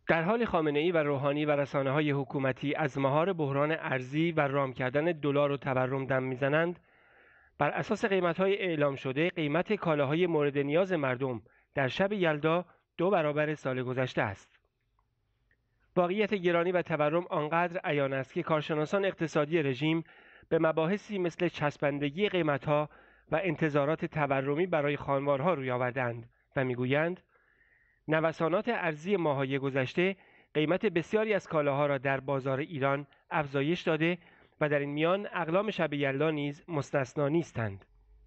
در حال خامنه‌ای و روحانی و رسانه‌های حکومتی از مهار بحران ارزی و رام کردن دلار و تورم دم میزنند، بر اساس قیمت‌های اعلام شده قیمت کالاهای مورد نیاز مردم در شب یلدا 2 برابر سال گذشته است. واقعیت گرانی و تورم آنقدر عیان است که کارشناسان اقتصادی رژیم به مباحثی مثل چسبندگی قیمت‌ها و انتظارات تورمی برای خانوارها روی آوردند و میگویند نوسانات ارزی ماه‌های گذشته قیمت بسیاری از کالاها را در بازار ایران افزایش داده و در این میان اقلام شب یلدا نیز مستثنا نیستند.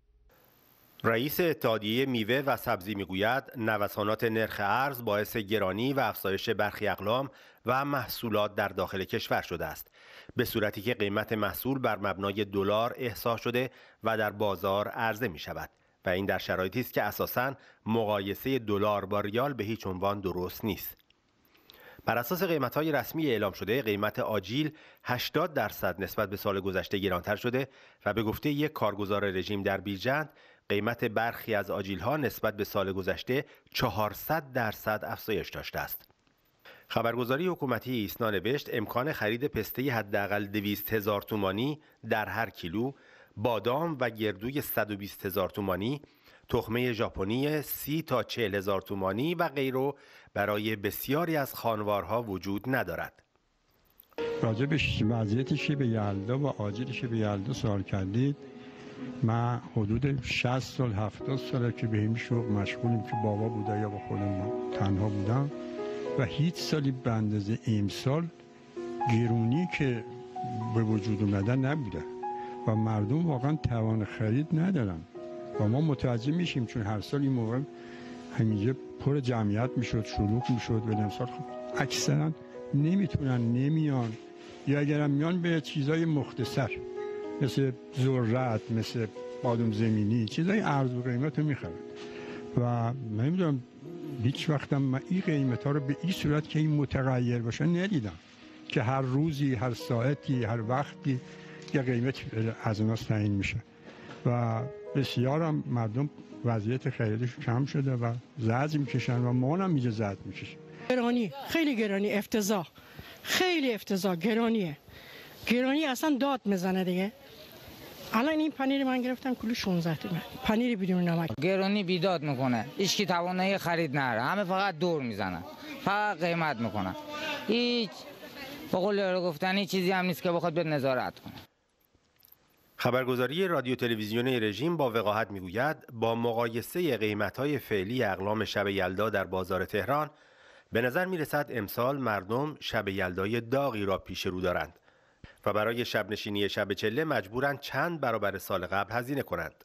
رئیس اتحادیه میوه و سبزی میگوید نوسانات نرخ ارز باعث گرانی و افزایش برخی اقلام و محصولات در داخل کشور شده است، به صورتی که قیمت محصول بر مبنای دلار احصا شده و در بازار عرضه می شود و این در شرایطی است که اساساً مقایسه دلار با ریال به هیچ عنوان درست نیست. بر اساس قیمت‌های رسمی اعلام شده، قیمت آجیل 80% نسبت به سال گذشته گرانتر شده و به گفته یک کارگزار رژیم در بیرجند، قیمت برخی از آجیل‌ها نسبت به سال گذشته 400% افزایش داشته است. خبرگزاری حکومتی ایسنا نوشت امکان خرید پسته حداقل 200,000 تومانی در هر کیلو، بادام و گردوی 120,000 تومانی، تخمه ژاپنی 30 تا 40,000 تومانی و غیره برای بسیاری از خانوارها وجود ندارد. راجع به وضعیت شب یلدا و آجیل شب یلدا سوال کردید. من حدود 60 سال 70 ساله که به این شغل مشغولیم که بابا بوده یا با خودم تنها بودم و هیچ سالی به اندازه امسال گرونی که به وجود اومده نبوده و مردم واقعا توان خرید ندارن و ما متوجه میشیم چون هر سال این موقع همینجا پر جمعیت میشد، شلوغ میشد. و امسال خب اکثرا نمیتونن، نمیان، یا اگرم میان به چیزای مختصر مثل ذرت، مثل بادام زمینی، چیزای ارز و قیمت رو میخرن و من نمیدونم هیچ وقتم من این قیمت ها رو به این صورت که این متغیر باشه ندیدم که هر روزی، هر ساعتی، هر وقتی یه قیمت از اوناست تعیین میشه و بسیار هم مردم وضعیت خریدش کم شده و زجر میکشن و ما هم اینجا زجر میکشیم. گرانی، خیلی گرانی، افتضاح، خیلی افتضاح، گرانی اصلا داد میزنه دیگه. الان این پنیر من گرفتم کیلو 16 تومن، پنیر بدون نمک. گرانی بیداد میکنه، هیچ کی توانایی خرید نداره، همه فقط دور میزنن، فقط قیمت میکنن. هیچ به قول یارو گفتنی چیزی هم نیست که بخواد به نظارت کنه. خبرگزاری رادیو تلویزیونی رژیم با وقاحت میگوید با مقایسه قیمت‌های فعلی اقلام شب یلدا در بازار تهران به نظر میرسد امسال مردم شب یلدای داغی را پیش رو دارند و برای شب نشینی شب چله مجبورند چند برابر سال قبل هزینه کنند.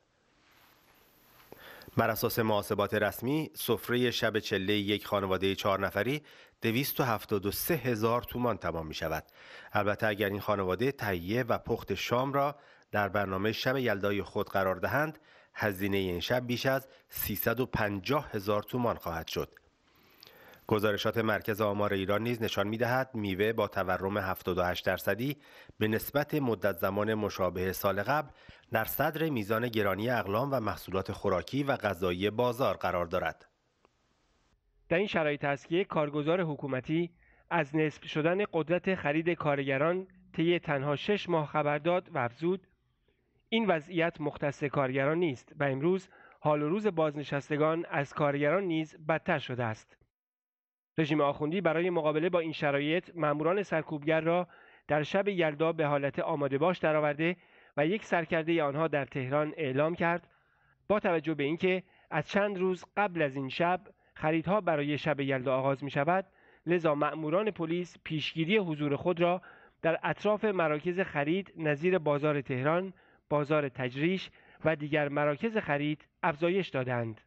بر اساس محاسبات رسمی سفره شب چله یک خانواده 4 نفری 273,000 تومان تمام می شود. البته اگر این خانواده تهیه و پخت شام را در برنامه شب یلدای خود قرار دهند، هزینه این شب بیش از 350,000 تومان خواهد شد. گزارشات مرکز آمار ایران نیز نشان می‌دهد میوه با تورم 78% به نسبت مدت زمان مشابه سال قبل در صدر میزان گرانی اقلام و محصولات خوراکی و غذایی بازار قرار دارد. در این شرایط است که کارگزار حکومتی از نصف شدن قدرت خرید کارگران طی تنها 6 ماه خبر داد و افزود این وضعیت مختص کارگران نیست و امروز حال و روز بازنشستگان از کارگران نیز بدتر شده است. رژیم آخوندی برای مقابله با این شرایط ماموران سرکوبگر را در شب یلدا به حالت آماده باش درآورده و یک سرکرده آنها در تهران اعلام کرد با توجه به اینکه از چند روز قبل از این شب خریدها برای شب یلدا آغاز می شود، لذا ماموران پلیس پیشگیری حضور خود را در اطراف مراکز خرید نظیر بازار تهران، بازار تجریش و دیگر مراکز خرید افزایش دادند.